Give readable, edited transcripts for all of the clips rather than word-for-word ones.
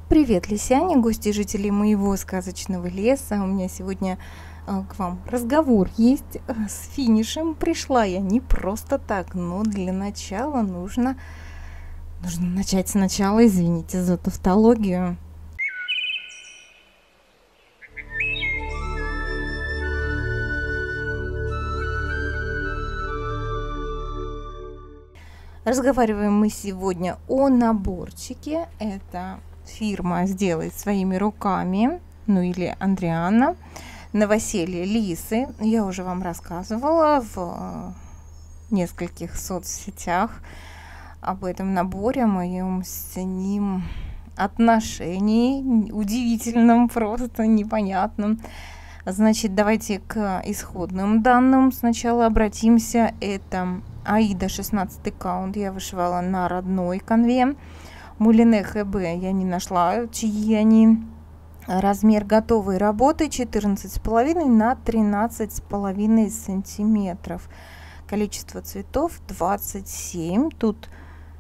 Привет, лисяне, гости и жители моего сказочного леса. У меня сегодня к вам разговор есть с финишем. Пришла я не просто так, но для начала нужно начать сначала, извините за тавтологию. Разговариваем мы сегодня о наборчике. Это фирма «Сделай своими руками», ну или Андриана, новоселье Лисы. Я уже вам рассказывала в нескольких соцсетях об этом наборе, о моем с ним отношении, удивительном, просто непонятном. Значит, давайте к исходным данным сначала обратимся. Это Аида 16 каунт я вышивала на родной канве. Мулине ХБ я не нашла, чьи они. Размер готовой работы 14,5 на 13,5 сантиметров. Количество цветов 27. Тут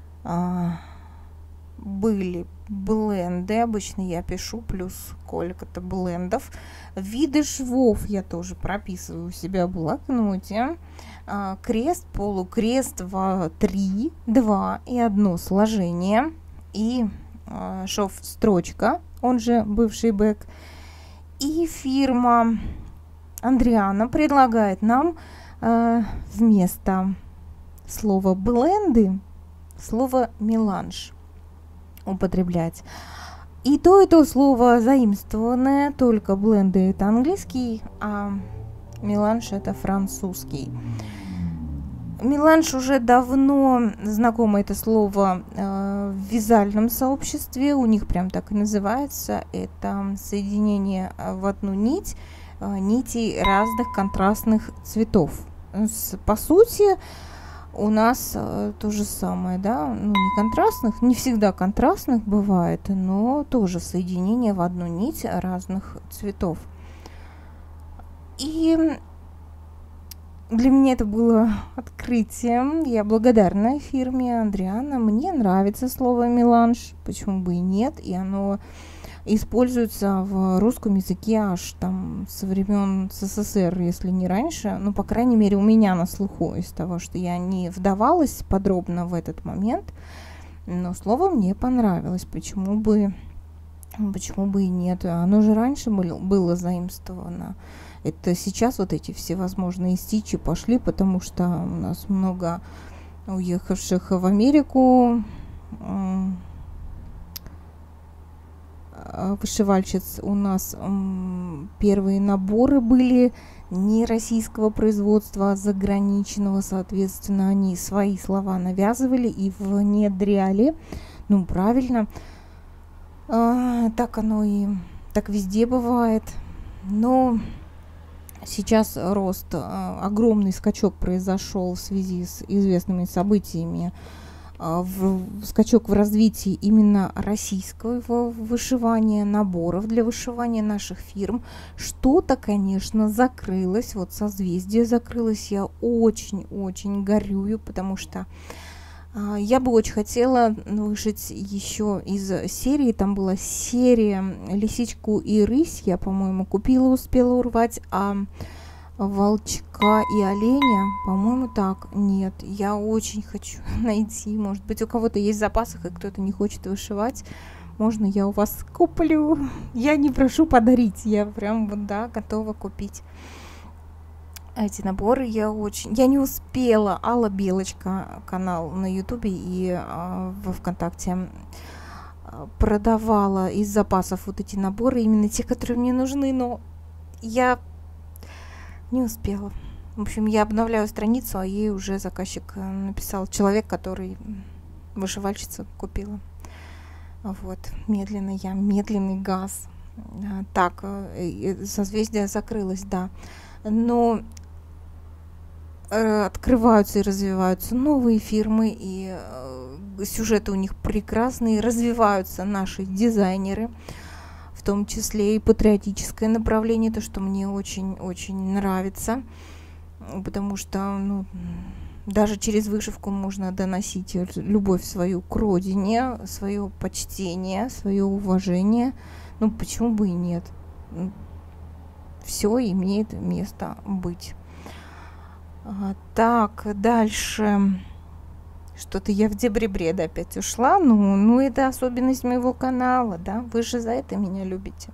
были бленды. Обычно я пишу плюс сколько-то блендов. Виды швов я тоже прописываю у себя в блокноте. Крест, полукрест, 3, 2 и 1 сложение. И шов строчка, он же бывший бэк. И фирма Андриана предлагает нам вместо слова бленды слово меланж употреблять. И то слово заимствованное, только бленды это английский, а меланж это французский. Меланж уже давно знакомо это слово в вязальном сообществе, у них прям так и называется. Это соединение в одну нить нитей разных контрастных цветов. По сути, у нас то же самое, да, ну, не контрастных, не всегда контрастных бывает, но тоже соединение в одну нить разных цветов. И для меня это было открытием. Я благодарна фирме Андриана. Мне нравится слово меланж, почему бы и нет, и оно используется в русском языке аж там со времен СССР, если не раньше. Ну, по крайней мере, у меня на слуху, из того, что я не вдавалась подробно в этот момент. Но слово мне понравилось. Почему бы и нет? Оно же раньше было заимствовано. Это сейчас вот эти всевозможные стичи пошли, потому что у нас много уехавших в Америку вышивальщиц. У нас первые наборы были не российского производства, а заграничного. Соответственно, они свои слова навязывали и внедряли. Ну, правильно. Так оно и так везде бывает. Но сейчас огромный скачок произошел в связи с известными событиями. Скачок в развитии именно российского вышивания, наборов для вышивания наших фирм. Что-то, конечно, закрылось, вот созвездие закрылось. Я очень-очень горюю, потому что я бы очень хотела вышить еще из серии. Там была серия «Лисичку и рысь». Я, по-моему, успела урвать, а волчка и оленя, по-моему, так, нет. Я очень хочу найти. Может быть, у кого-то есть в запасах, и кто-то не хочет вышивать. Можно я у вас куплю? Я не прошу подарить. Я прям вот, да, готова купить эти наборы. Я не успела. Алла Белочка, канал на ютубе и во ВКонтакте, продавала из запасов вот эти наборы, именно те, которые мне нужны, но я не успела. В общем, я обновляю страницу, а ей уже заказчик написал, человек, который вышивальщица купила. Вот, медленный газ. Так, созвездие закрылось, да. Но открываются и развиваются новые фирмы, и сюжеты у них прекрасные, развиваются наши дизайнеры, в том числе и патриотическое направление, то, что мне очень-очень нравится, потому что, ну, Даже через вышивку можно доносить любовь свою к родине, свое почтение, свое уважение. Ну, почему бы и нет? Все имеет место быть. Так, дальше. Что-то я в дебри-бреда опять ушла. Ну, это особенность моего канала, да? Вы же за это меня любите.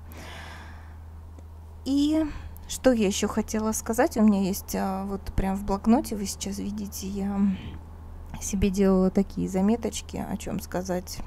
И что я еще хотела сказать? У меня есть вот прям в блокноте, вы сейчас видите, я себе делала такие заметочки, о чем сказать.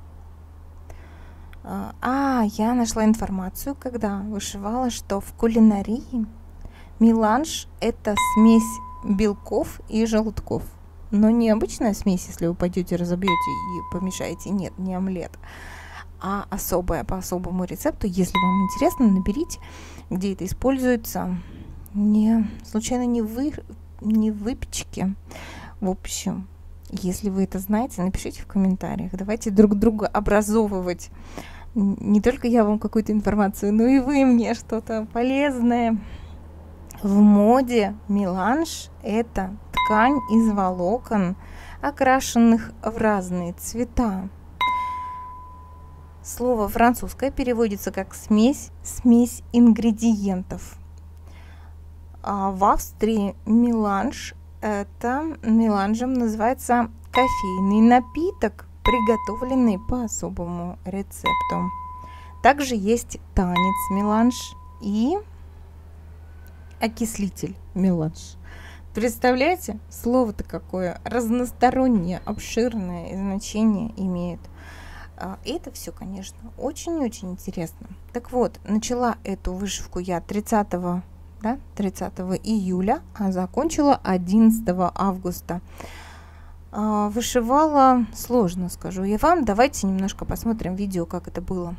Я нашла информацию, когда вышивала, что в кулинарии меланж – это смесь белков и желтков. Но не обычная смесь, если вы пойдете, разобьете и помешаете. Нет, не омлет. А особая, по особому рецепту. Если вам интересно, наберите, где это используется. Случайно не в выпечке. В общем, если вы это знаете, напишите в комментариях. Давайте друг друга образовывать. Не только я вам какую-то информацию, но и вы мне что-то полезное. В моде меланж – это ткань из волокон, окрашенных в разные цвета. Слово французское переводится как смесь ингредиентов. А в Австрии меланжем называется кофейный напиток, приготовленный по особому рецепту. Также есть танец меланж и окислитель меланж. Представляете, слово-то какое разностороннее, обширное значение имеет. Это все, конечно, очень-очень интересно. Так вот, начала эту вышивку я 30 июля, а закончила 11 августа. Вышивала сложно, скажу я вам. Давайте немножко посмотрим видео, как это было.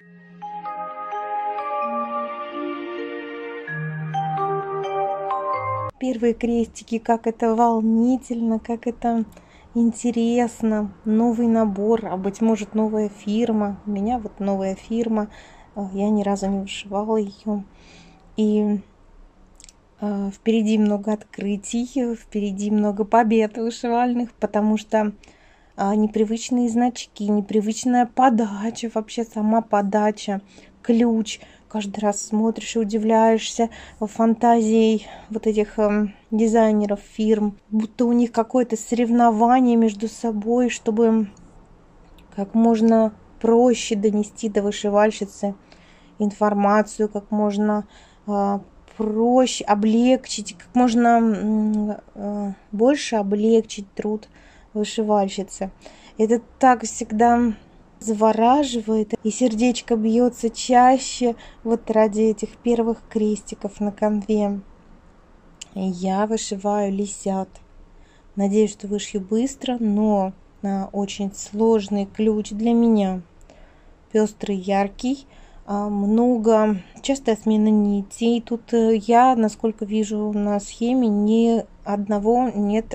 Первые крестики, как это волнительно, как это интересно. Новый набор, а быть может новая фирма. У меня вот новая фирма, я ни разу не вышивала ее. И впереди много открытий, впереди много побед вышивальных, потому что непривычные значки, непривычная подача, вообще сама подача, ключ. Каждый раз смотришь и удивляешься фантазией вот этих дизайнеров фирм, будто у них какое-то соревнование между собой, чтобы как можно проще донести до вышивальщицы информацию, как можно проще облегчить, как можно больше облегчить труд вышивальщицы. Это так всегда завораживает, и сердечко бьется чаще вот ради этих первых крестиков на конве. Я вышиваю лисят. Надеюсь, что вышью быстро, но очень сложный ключ для меня. Пестрый, яркий, частая смена нитей. Тут я, насколько вижу на схеме, ни одного нет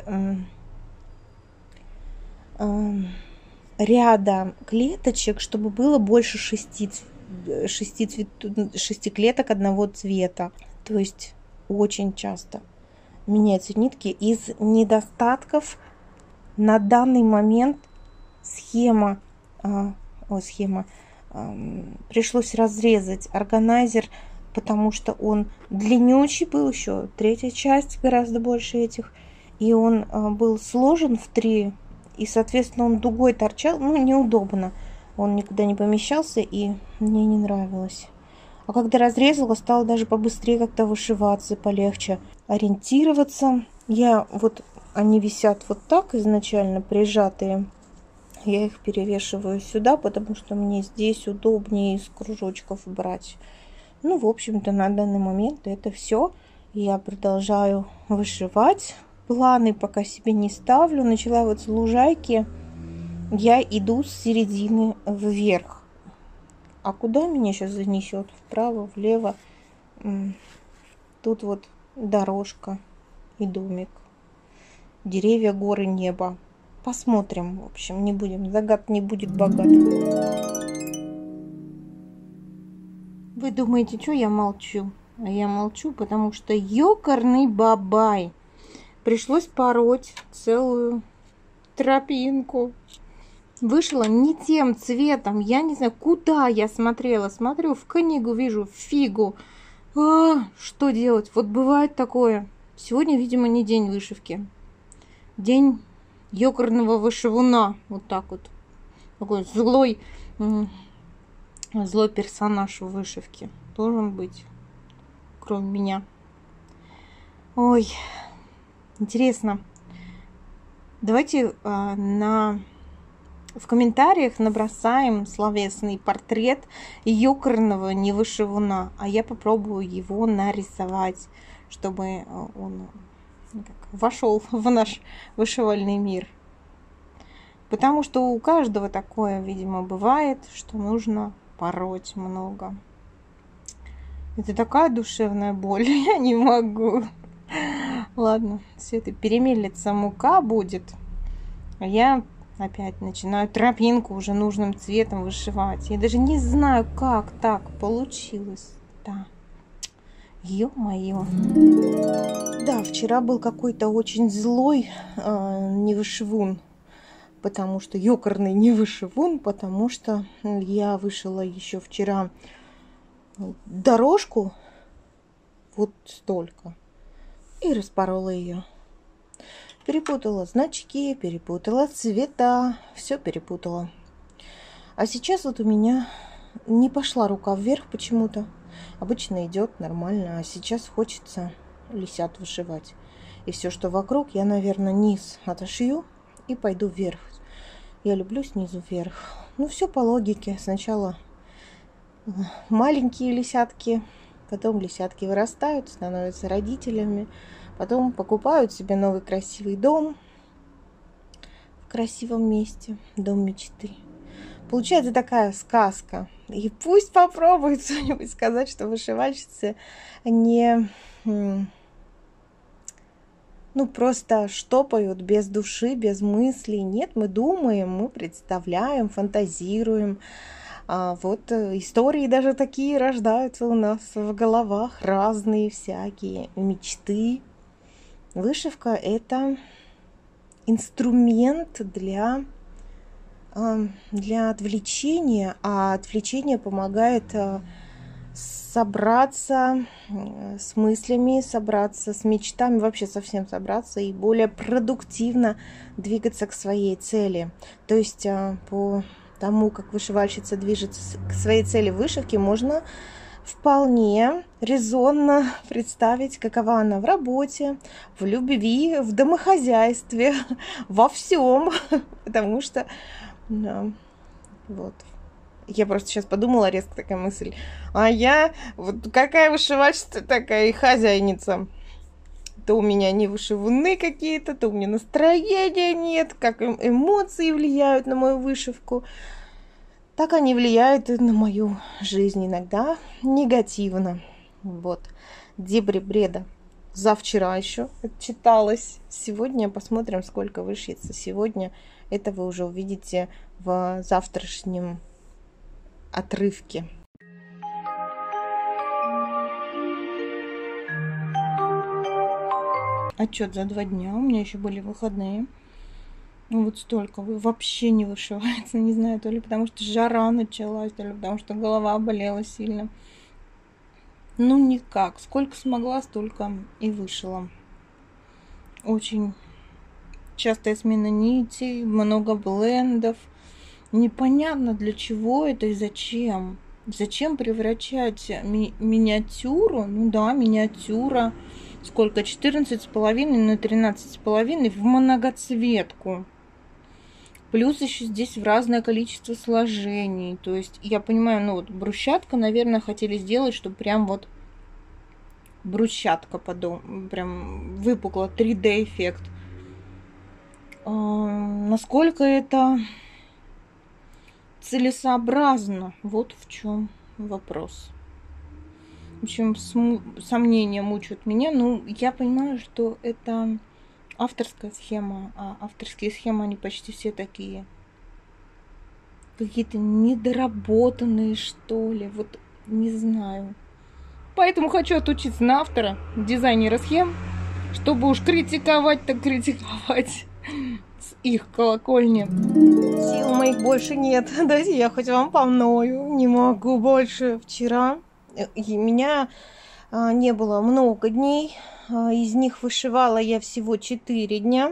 ряда клеточек, чтобы было больше 6 клеток одного цвета. То есть очень часто меняются нитки. Из недостатков на данный момент пришлось разрезать органайзер, потому что он длиннючий был, еще третья часть гораздо больше этих, и он был сложен в 3. И, соответственно, он дугой торчал, неудобно. Он никуда не помещался, и мне не нравилось. А когда разрезала, стало даже побыстрее как-то вышиваться, полегче ориентироваться. Они висят вот так изначально, прижатые. Я их перевешиваю сюда, потому что мне здесь удобнее из кружочков брать. В общем-то, на данный момент это все. Я продолжаю вышивать. Планы пока себе не ставлю. Начала вот с лужайки. Я иду с середины вверх. А куда меня сейчас занесет? Вправо, влево. Тут вот дорожка и домик. Деревья, горы, небо. Посмотрим. В общем, не будем. Загад не будет богат. Вы думаете, что я молчу? А я молчу, потому что ёкарный бабай. Пришлось пороть целую тропинку. Вышла не тем цветом. Я не знаю, куда я смотрела. Смотрю в книгу, вижу фигу. Что делать? Вот бывает такое. Сегодня, видимо, не день вышивки. День ёкарного вышивуна. Вот так вот. Такой злой персонаж в вышивке. Должен быть. Кроме меня. Ой. Интересно. Давайте в комментариях набросаем словесный портрет ёкарного невышивуна, а я попробую его нарисовать, чтобы он вошел в наш вышивальный мир. Потому что у каждого такое, видимо, бывает, что нужно пороть много. Это такая душевная боль, я не могу. Ладно, все это перемелится, мука будет, а я опять начинаю тропинку уже нужным цветом вышивать. Я даже не знаю, как так получилось. Да. Ё-моё. Да, вчера был какой-то очень злой невышивун. Потому что ёкарный невышивун, потому что я вышила еще вчера дорожку. Вот столько. И распорола ее. Перепутала значки, перепутала цвета, все перепутала. А сейчас вот у меня не пошла рука вверх почему-то. Обычно идет нормально, а сейчас хочется лисят вышивать. И все, что вокруг, я, наверное, низ отошью и пойду вверх. Я люблю снизу вверх. Ну, все по логике. Сначала маленькие лисятки, потом лисятки вырастают, становятся родителями. Потом покупают себе новый красивый дом в красивом месте, дом мечты. Получается такая сказка. И пусть попробует кто-нибудь сказать, что вышивальщицы не просто штопают без души, без мыслей. Нет, мы думаем, мы представляем, фантазируем. Вот истории даже такие рождаются у нас в головах, разные всякие мечты. Вышивка – это инструмент для отвлечения, а отвлечение помогает собраться с мыслями, собраться с мечтами, вообще совсем собраться и более продуктивно двигаться к своей цели. То есть по тому, как вышивальщица движется к своей цели вышивки, можно вполне резонно представить, какова она в работе, в любви, в домохозяйстве, во всем. Потому что, вот. Я просто сейчас подумала, резко такая мысль. А я, вот какая вышивальщица, такая и хозяйница. То у меня не вышивуны какие-то, то у меня настроения нет, как эмоции влияют на мою вышивку. Так они влияют и на мою жизнь иногда негативно. Вот. Дебри бреда. Завчера еще читалось. Сегодня посмотрим, сколько вышьется. Сегодня это вы уже увидите в завтрашнем отрывке. Отчет за 2 дня. У меня еще были выходные. Ну вот столько. Вообще не вышивается. Не знаю, то ли потому что жара началась, то ли потому что голова болела сильно. Ну никак. Сколько смогла, столько и вышила. Очень частая смена нитей, много блендов. Непонятно для чего это и зачем. Зачем превращать миниатюру, ну да, миниатюра, сколько, 14,5 на 13,5 в многоцветку. Плюс еще здесь в разное количество сложений. То есть, я понимаю, ну вот брусчатка, наверное, хотели сделать, чтобы прям вот брусчатка прям выпукла, 3D эффект. Насколько это целесообразно? Вот в чем вопрос. В общем, сомнения мучают меня. Ну, я понимаю, что это авторская схема, а авторские схемы, они почти все такие. Какие-то недоработанные, что ли. Вот не знаю. Поэтому хочу отучиться на автора, дизайнера схем, Чтобы уж критиковать, так критиковать с их колокольни. Сил моих больше нет. Дайте я хоть вам помною. Не могу больше. Вчера меня не было много дней. Из них вышивала я всего 4 дня.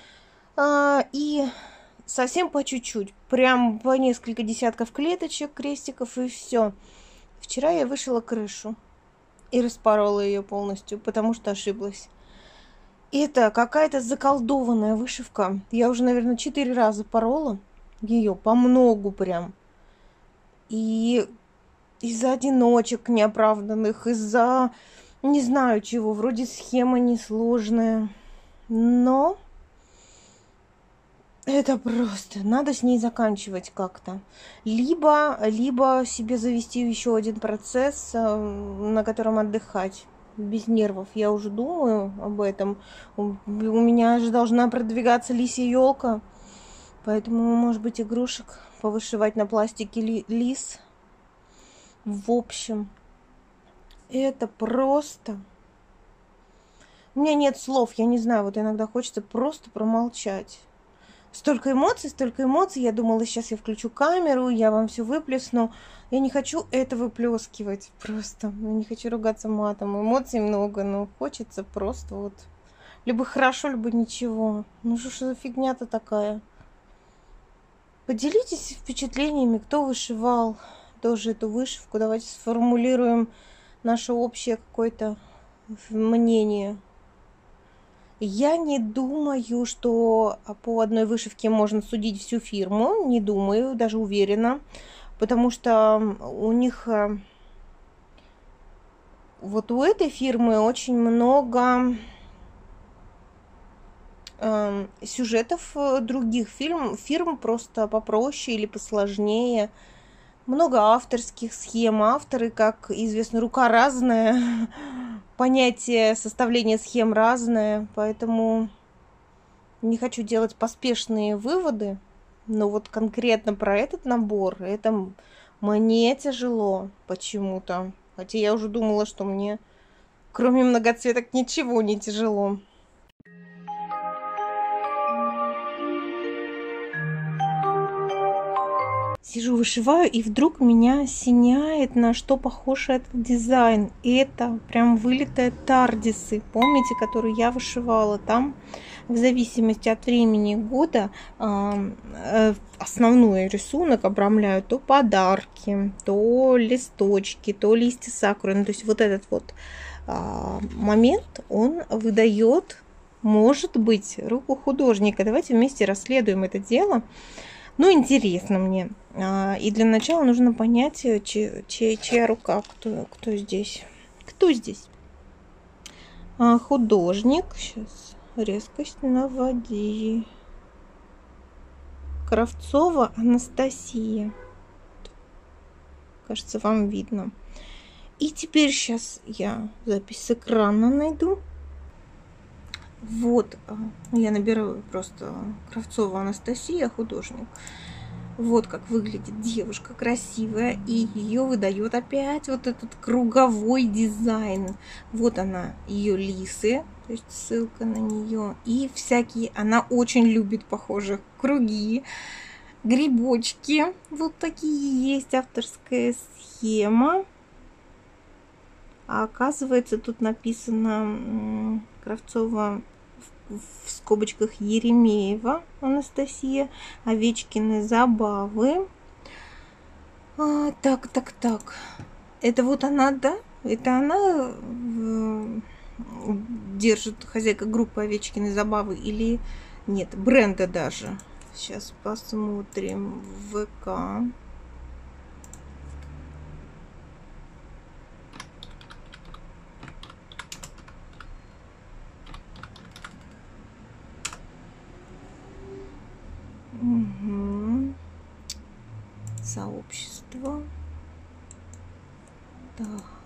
И совсем по чуть-чуть. Прям по несколько десятков клеточек, крестиков и все. Вчера я вышила крышу. И распорола ее полностью, потому что ошиблась. Это какая-то заколдованная вышивка. Я уже, наверное, 4 раза порола ее, по многу прям. И из-за одиночек неоправданных, из-за не знаю чего, вроде схема несложная. Но это просто, надо с ней заканчивать как-то. Либо себе завести еще один процесс, на котором отдыхать. Без нервов. Я уже думаю об этом. У меня же должна продвигаться лисья елка. Поэтому, может быть, игрушек повышивать на пластике лис. В общем, это просто... У меня нет слов, я не знаю, вот иногда хочется просто промолчать. Столько эмоций. Я думала, сейчас я включу камеру, я вам все выплесну. Я не хочу это выплескивать просто. Я не хочу ругаться матом. Эмоций много, но хочется просто вот... Либо хорошо, либо ничего. Ну что ж за фигня-то такая? Поделитесь впечатлениями, кто вышивал тоже эту вышивку. Давайте сформулируем наше общее какое-то мнение. Я не думаю, что по одной вышивке можно судить всю фирму. Не думаю, даже уверена. Потому что у них... Вот у этой фирмы очень много сюжетов других фирм просто попроще или посложнее. Много авторских схем. Авторы, как известно, рука разная. Понятие составления схем разное. Поэтому не хочу делать поспешные выводы. Но вот конкретно про этот набор, это мне тяжело почему-то. Хотя я уже думала, что мне, кроме многоцветок, ничего не тяжело. Сижу, вышиваю, и вдруг меня осеняет, на что похож этот дизайн. И это прям вылитые тардисы, помните, которые я вышивала. Там в зависимости от времени года основной рисунок обрамляют то подарки, то листочки, то листья сакуры. Ну, то есть вот этот вот момент, он выдает, может быть, руку художника. Давайте вместе расследуем это дело. Ну, интересно мне. И для начала нужно понять, чья рука, кто здесь. Кто здесь? Художник. Сейчас резкость наводи. Кравцова Анастасия. Кажется, вам видно. И теперь сейчас я запись с экрана найду. Вот, я набираю просто Кравцова Анастасия, художник. Вот как выглядит девушка красивая, и ее выдает опять вот этот круговой дизайн. Вот она, ее лисы, то есть ссылка на нее, и всякие, она очень любит, похоже, круги, грибочки. Вот такие есть, авторская схема. А оказывается, тут написано Кравцова в скобочках Еремеева Анастасия, Овечкины забавы. Так. Это вот она, да? Это она держит, хозяйка группы Овечкины забавы или нет? Бренда даже. Сейчас посмотрим в ВК. Угу. Сообщество. Так.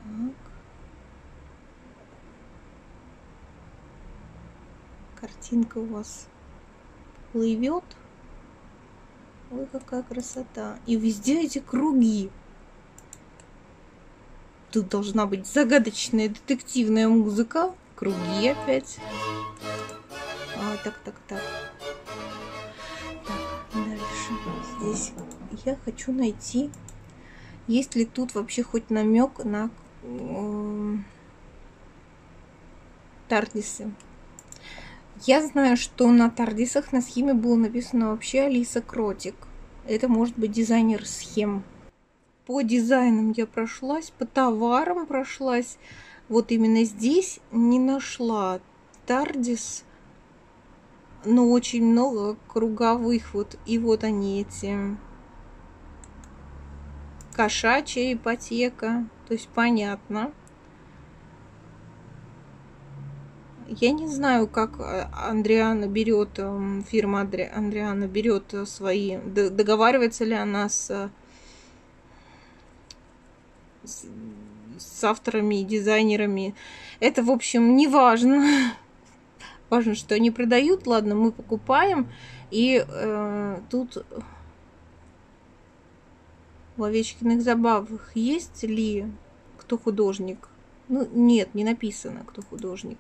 Картинка у вас плывет. Ой, какая красота. И везде эти круги. Тут должна быть загадочная детективная музыка. круги опять. Так. Дальше. Здесь я хочу найти, есть ли тут вообще хоть намек на тардисы. Я знаю, что на тардисах на схеме было написано вообще Алиса Кротик. Это может быть дизайнер схем. По дизайнам я прошлась, по товарам прошлась. Вот именно здесь не нашла тардис, но очень много круговых. Вот, и вот они эти. Кошачья ипотека. То есть понятно. Я не знаю, как Андриана берет, фирма Андриана берет свои, договаривается ли она с авторами и дизайнерами. Это, в общем, не важно. Важно, что они продают. Ладно, мы покупаем. И тут в Овечкиных забавах есть ли кто художник? Ну, нет, не написано, кто художник.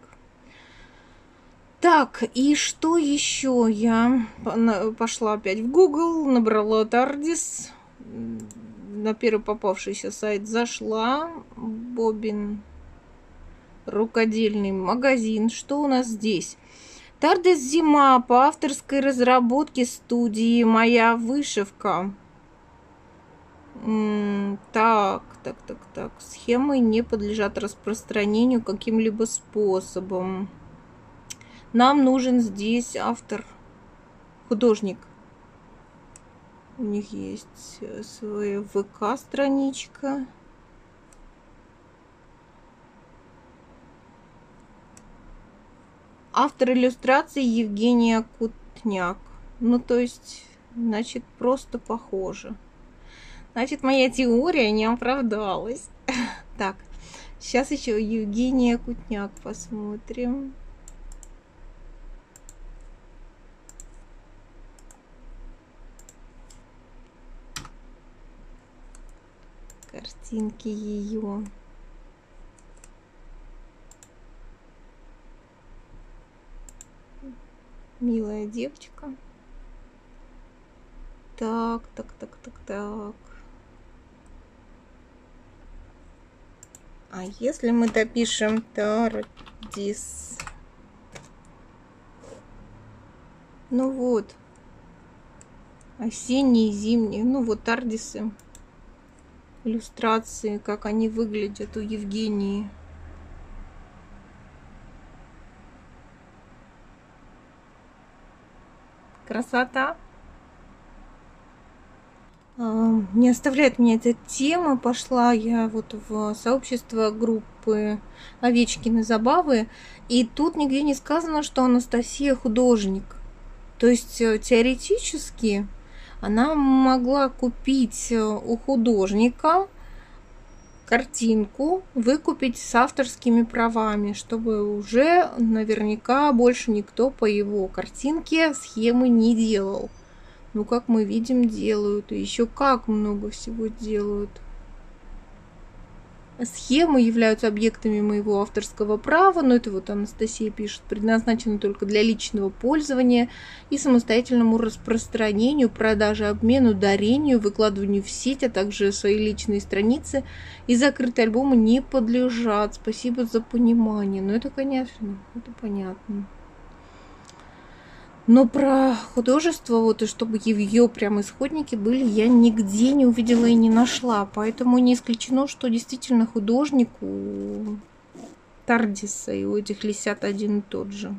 Так, и что еще? Я пошла опять в Google, набрала Тардис, на первый попавшийся сайт зашла, Бобин, рукодельный магазин. Что у нас здесь? Тардис зима по авторской разработке студии «Моя вышивка». Так. Схемы не подлежат распространению каким-либо способом. Нам нужен здесь автор, художник. У них есть своя ВК-страничка. Автор иллюстрации Евгения Кутняк. Ну, то есть, значит, просто похоже. Значит, моя теория не оправдалась. Так, сейчас еще Евгения Кутняк посмотрим. Картинки ее. Милая девочка. Так. А если мы допишем Тардис? Ну вот. Осенние, зимние. Ну вот Тардисы. Иллюстрации, как они выглядят у Евгении. Красота. Не оставляет меня эта тема. Пошла я вот в сообщество группы Овечкины забавы. И тут нигде не сказано, что Анастасия художник. То есть теоретически она могла купить у художника картинку, выкупить с авторскими правами, чтобы уже наверняка больше никто по его картинке схемы не делал. Ну, как мы видим, делают. И еще как много всего делают. Схемы являются объектами моего авторского права, но это вот Анастасия пишет, предназначены только для личного пользования и самостоятельному распространению, продаже, обмену, дарению, выкладыванию в сеть, а также свои личные страницы и закрытые альбомы не подлежат. Спасибо за понимание. Ну, это, конечно, это понятно. Но про художество, вот и чтобы ее прям исходники были, я нигде не увидела и не нашла. Поэтому не исключено, что действительно художник у Тардиса и у этих лисят один и тот же.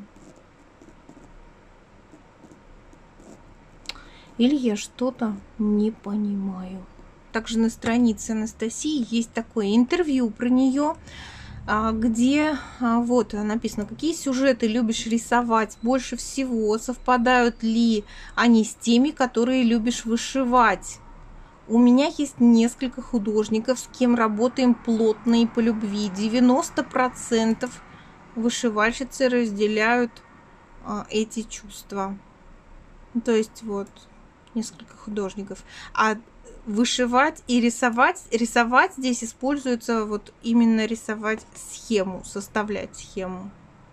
Или я что-то не понимаю. Также на странице Анастасии есть такое интервью про нее, где вот написано, какие сюжеты любишь рисовать больше всего, совпадают ли они с теми, которые любишь вышивать. У меня есть несколько художников, с кем работаем плотно и по любви. 90% вышивальщицы разделяют эти чувства. То есть вот несколько художников. А вышивать и рисовать здесь используется вот именно рисовать схему, составлять схему.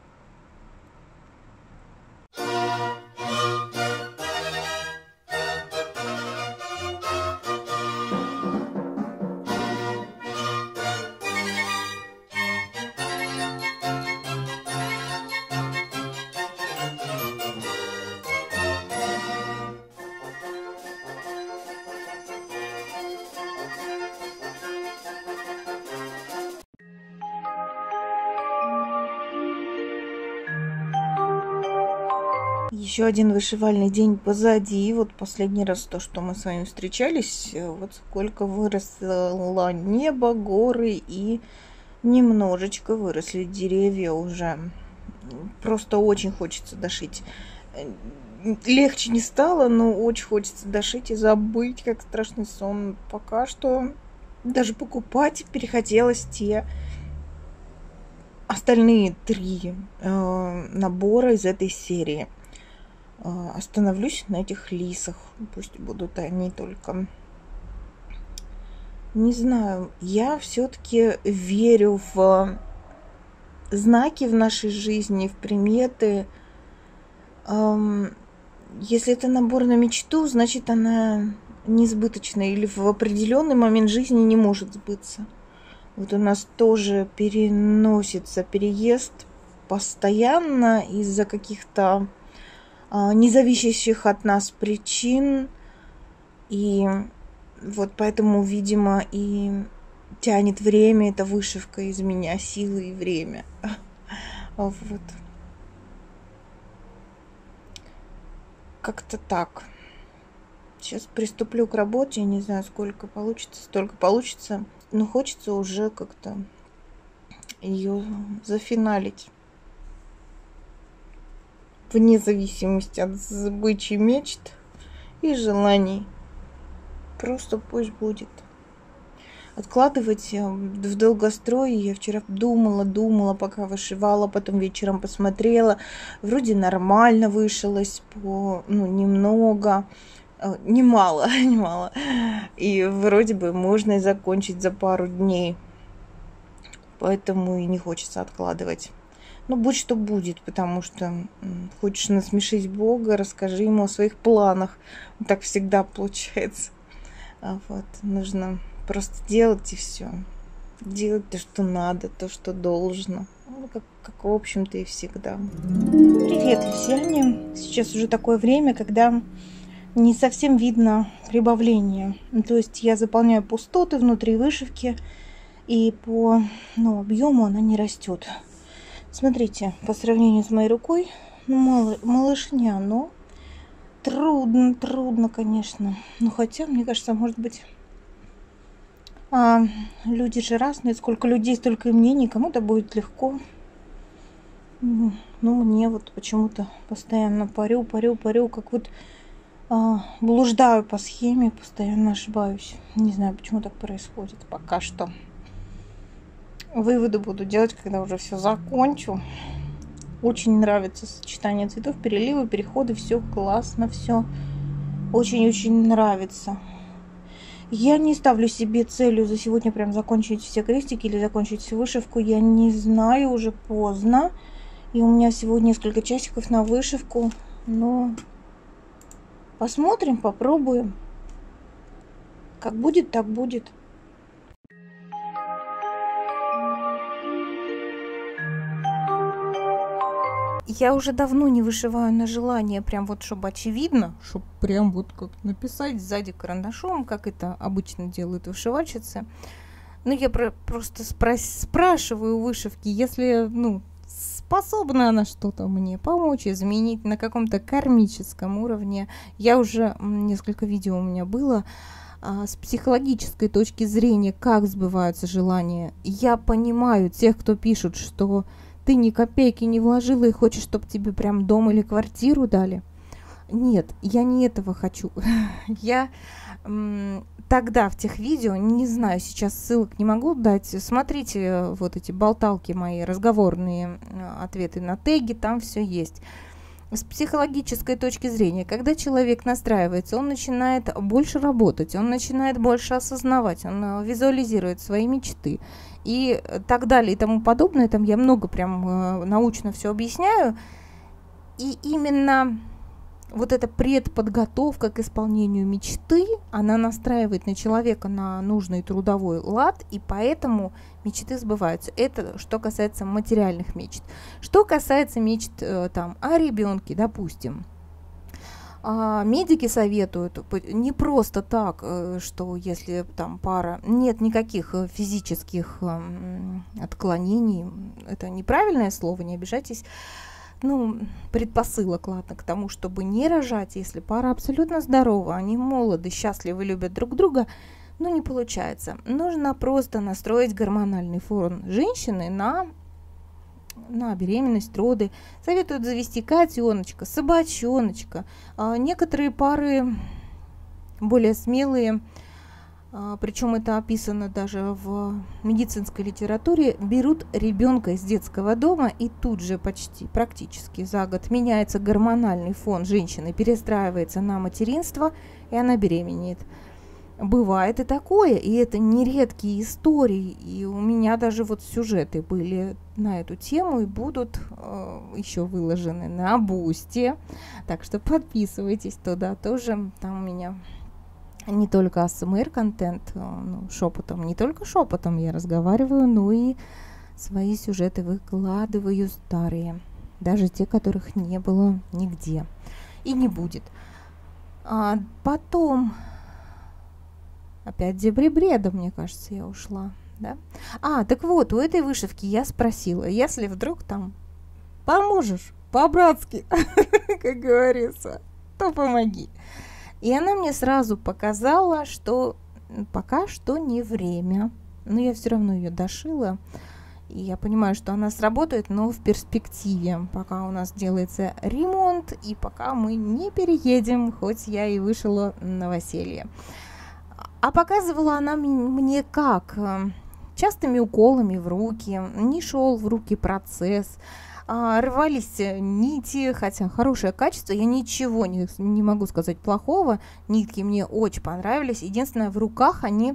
Еще один вышивальный день позади. Вот последний раз то, что мы с вами встречались, вот сколько выросло небо, горы и немножечко выросли деревья уже. Просто очень хочется дошить. Легче не стало, но очень хочется дошить и забыть, как страшный сон. Пока что даже покупать перехотелось те остальные 3 набора из этой серии. Остановлюсь на этих лисах. Пусть будут они только. Не знаю, я все-таки верю в знаки в нашей жизни, в приметы. Если это набор на мечту, значит она несбыточная или в определенный момент жизни не может сбыться. Вот у нас тоже переносится переезд постоянно из-за каких-то независящих от нас причин. И вот поэтому, видимо, и тянет время эта вышивка из меня, силы и время. Вот. Как-то так. Сейчас приступлю к работе. Не знаю, сколько получится. Столько получится. Но хочется уже как-то ее зафиналить. Вне зависимости от сбычи мечт и желаний. Просто пусть будет. Откладывать в долгострой я вчера думала, пока вышивала, потом вечером посмотрела. Вроде нормально вышилась, немного, немало. И вроде бы можно и закончить за пару дней. Поэтому и не хочется откладывать. Ну, будь что будет, потому что хочешь насмешить Бога, расскажи ему о своих планах. Так всегда получается. Вот, нужно просто делать и все. Делать то, что надо, то, что должно. Ну, как в общем-то и всегда. Привет, россияне. Сейчас уже такое время, когда не совсем видно прибавление. То есть я заполняю пустоты внутри вышивки, и по объему она не растет. Смотрите, по сравнению с моей рукой, малышня, но трудно, конечно. Но хотя, мне кажется, может быть, люди же разные. Сколько людей, столько и мнений. Кому-то будет легко. Мне вот почему-то постоянно парю, как вот блуждаю по схеме, постоянно ошибаюсь. Не знаю, почему так происходит пока что. Выводы буду делать, когда уже все закончу. Очень нравится сочетание цветов, переливы, переходы, все классно, все очень-очень нравится. Я не ставлю себе целью за сегодня прям закончить все крестики или закончить всю вышивку. Я не знаю, уже поздно. И у меня всего несколько часиков на вышивку. Но посмотрим, попробуем. Как будет, так будет. Я уже давно не вышиваю на желание, прям вот, чтобы очевидно, чтобы прям вот как написать сзади карандашом, как это обычно делают вышивальщицы. Ну, я просто спрашиваю у вышивки, если, способна она что-то мне помочь, изменить на каком-то кармическом уровне. Я уже, несколько видео у меня было, с психологической точки зрения, как сбываются желания. Я понимаю тех, кто пишут, что ты ни копейки не вложила и хочешь, чтобы тебе прям дом или квартиру дали. Нет, я не этого хочу. Я тогда в тех видео, не знаю, сейчас ссылок не могу дать, смотрите вот эти болталки мои, разговорные ответы на теги, там все есть. С психологической точки зрения, когда человек настраивается, он начинает больше работать, он начинает больше осознавать, он визуализирует свои мечты и так далее и тому подобное. Там я много прям научно все объясняю. И именно вот эта предподготовка к исполнению мечты, она настраивает на человека на нужный трудовой лад, и поэтому мечты сбываются. Это что касается материальных мечт. Что касается мечт там, о ребенке, допустим, медики советуют не просто так, что если там пара, нет никаких физических отклонений, это неправильное слово, не обижайтесь, предпосылок, ладно, к тому, чтобы не рожать, если пара абсолютно здорова, они молоды, счастливы, любят друг друга, не получается. Нужно просто настроить гормональный фон женщины на беременность, роды. Советуют завести котеночка, собачоночка. Некоторые пары более смелые, причем это описано даже в медицинской литературе, берут ребенка из детского дома, и тут же практически за год меняется гормональный фон женщины, перестраивается на материнство, и она беременеет. Бывает и такое, и это нередкие истории, и у меня даже сюжеты были на эту тему и будут еще выложены на Бусти, так что подписывайтесь туда тоже, там у меня не только АСМР-контент, шепотом, не только шепотом я разговариваю, но и свои сюжеты выкладываю старые, даже те, которых не было нигде и не будет. Потом, опять дебри-бредом, мне кажется, я ушла, да? Так вот, у этой вышивки я спросила, если вдруг там поможешь по-братски, как говорится, то помоги. И она мне сразу показала, что пока что не время. Но я все равно ее дошила. И я понимаю, что она сработает, но в перспективе. Пока у нас делается ремонт, и пока мы не переедем, хоть я и вышила новоселье. А показывала она мне как? Частыми уколами в руки, не шел в руки процесс. Рвались нити, хотя хорошее качество, я ничего не могу сказать плохого, нитки мне очень понравились, единственное, в руках они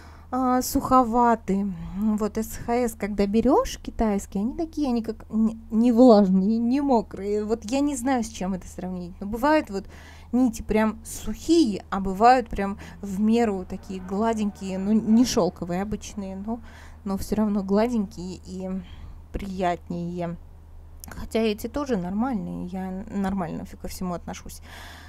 суховаты. СХС, когда берешь китайские, они такие, они как не влажные, не мокрые, я не знаю, с чем это сравнить, но бывают нити прям сухие, а бывают прям в меру такие гладенькие, не шелковые обычные, но все равно гладенькие и приятнее. Хотя эти тоже нормальные, я нормально ко всему отношусь.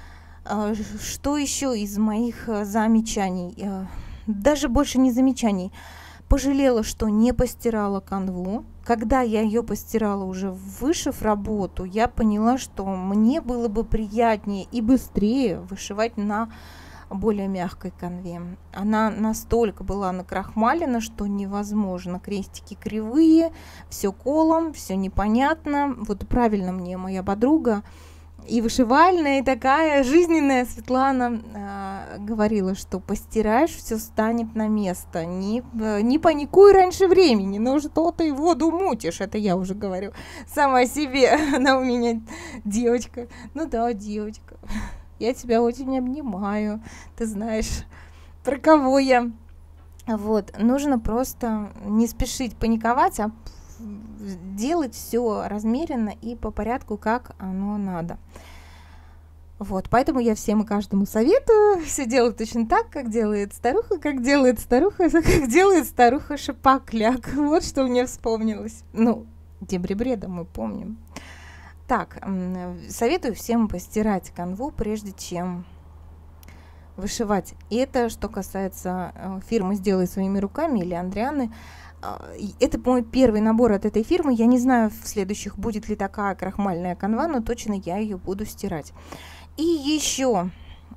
Что еще из моих замечаний? Даже больше не замечаний. Пожалела, что не постирала канву. Когда я ее постирала, уже вышив работу, я поняла, что мне было бы приятнее и быстрее вышивать на более мягкой канве. Она настолько была накрахмалена, что невозможно. Крестики кривые, все колом, все непонятно. Правильно мне моя подруга и вышивальная, и такая жизненная Светлана говорила, что постираешь, все станет на место. Не паникуй раньше времени, что ты воду мутишь. Это я уже говорю сама себе. Она у меня девочка. Девочка. Я тебя очень обнимаю, ты знаешь, про кого я. Нужно просто не спешить паниковать, а делать все размеренно и по порядку, как оно надо. Поэтому я всем и каждому советую все делать точно так, как делает старуха, как делает старуха Шапокляк. Вот что мне вспомнилось. Дебри-бреда мы помним. Так, советую всем постирать канву, прежде чем вышивать. И это что касается фирмы «Сделай своими руками» или Андрианы. Это мой первый набор от этой фирмы. Я не знаю, в следующих будет ли такая крахмальная канва, но точно я ее буду стирать. И еще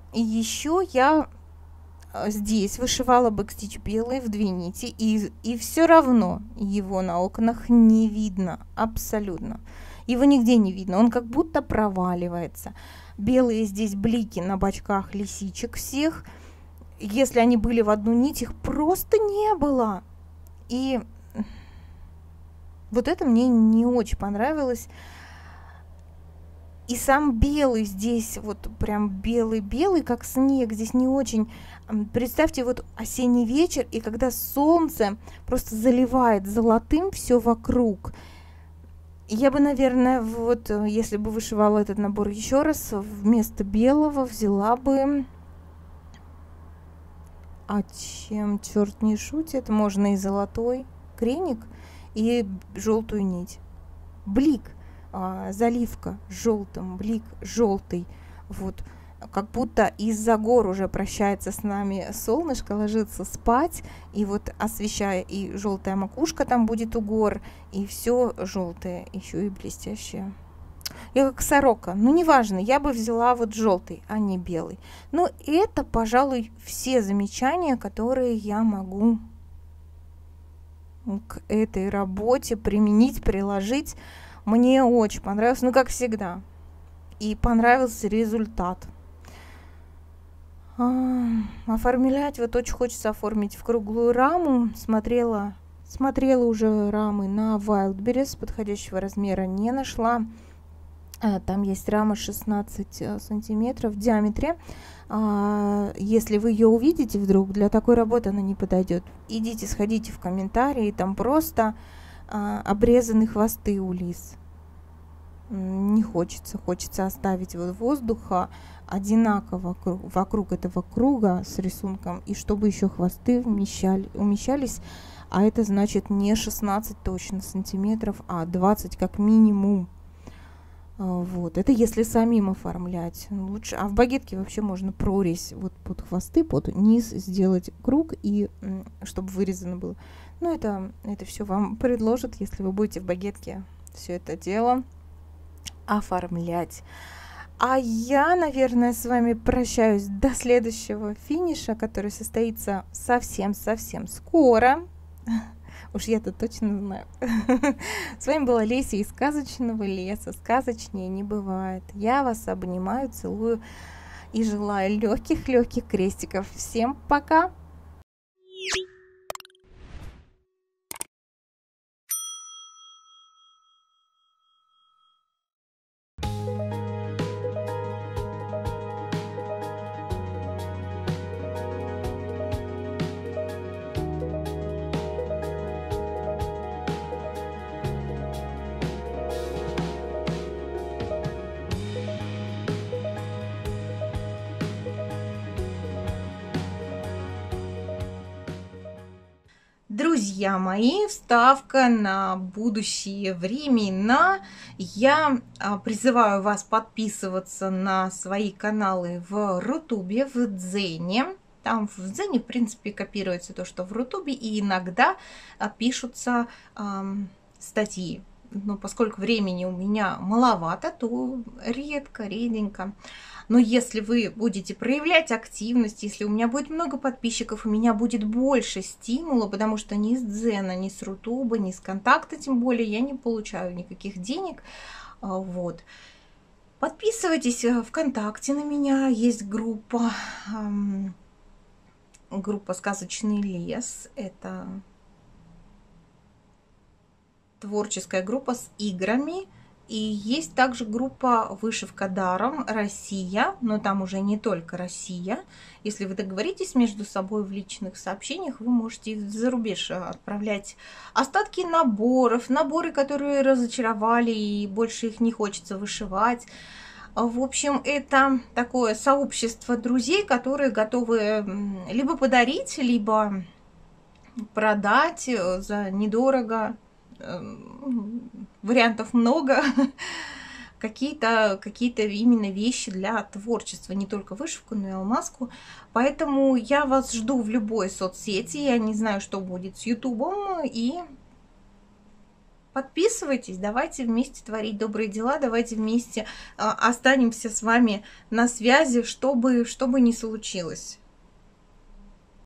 я здесь вышивала бэкстич белый в 2 нити, и все равно его на окнах не видно абсолютно. Его нигде не видно, он как будто проваливается. Белые здесь блики на бочках лисичек всех. Если они были в одну нить, их просто не было. И это мне не очень понравилось. И сам белый здесь, прям белый-белый, как снег, здесь не очень. Представьте, осенний вечер, и когда солнце просто заливает золотым все вокруг. Я бы, наверное, вот если бы вышивала этот набор еще раз, вместо белого взяла бы... А чем черт не шутит, можно и золотой креник, и желтую нить. Блик, заливка желтым, блик желтый. Вот, как будто из-за гор уже прощается с нами солнышко, ложится спать, и вот освещая, и желтая макушка там будет у гор, и все желтое, еще и блестящее. Я как сорока, ну неважно, я бы взяла вот желтый, а не белый. Ну это, пожалуй, все замечания, которые я могу к этой работе применить, приложить. Мне очень понравилось, ну как всегда. И понравился результат. Оформлять, вот очень хочется оформить в круглую раму. Смотрела уже рамы на Wildberries, подходящего размера не нашла. Там есть рама 16 сантиметров в диаметре. Если вы ее увидите вдруг, для такой работы она не подойдет. Идите, сходите в комментарии, там просто обрезаны хвосты у лис. Не хочется. Хочется оставить вот воздуха одинаково вокруг этого круга с рисунком, и чтобы еще хвосты умещались. А это значит не 16 точно сантиметров, а 20 как минимум. Вот, это если самим оформлять лучше. А в багетке вообще можно прорезь вот под хвосты, под низ сделать круг, и чтобы вырезано было. Но это все вам предложат, если вы будете в багетке все это дело оформлять. А я, наверное, с вами прощаюсь до следующего финиша, который состоится совсем-совсем скоро. Уж я-то точно знаю. С вами была Леся из Сказочного леса. Сказочнее не бывает. Я вас обнимаю, целую и желаю легких крестиков. Всем пока! Друзья мои, вставка на будущие времена. Я призываю вас подписываться на свои каналы в Рутубе, в Дзене. Там в Дзене, в принципе, копируется то, что в Рутубе, и иногда пишутся статьи. Но поскольку времени у меня маловато, то реденько. Но если вы будете проявлять активность, если у меня будет много подписчиков, у меня будет больше стимула, потому что ни с Дзена, ни с Рутуба, ни с Контакта, тем более, я не получаю никаких денег. Вот. Подписывайтесь ВКонтакте на меня, есть группа «Сказочный лес». Это творческая группа с играми. И есть также группа «Вышивка даром Россия», но там уже не только Россия. Если вы договоритесь между собой в личных сообщениях, вы можете за рубеж отправлять остатки наборов, наборы, которые разочаровали и больше их не хочется вышивать. В общем, это такое сообщество друзей, которые готовы либо подарить, либо продать за недорого. Вариантов много. Какие-то именно вещи для творчества, не только вышивку, но и алмазку. Поэтому я вас жду в любой соцсети. Я не знаю, что будет с Ютубом. И подписывайтесь, давайте вместе творить добрые дела, давайте вместе останемся с вами на связи, что бы ни случилось.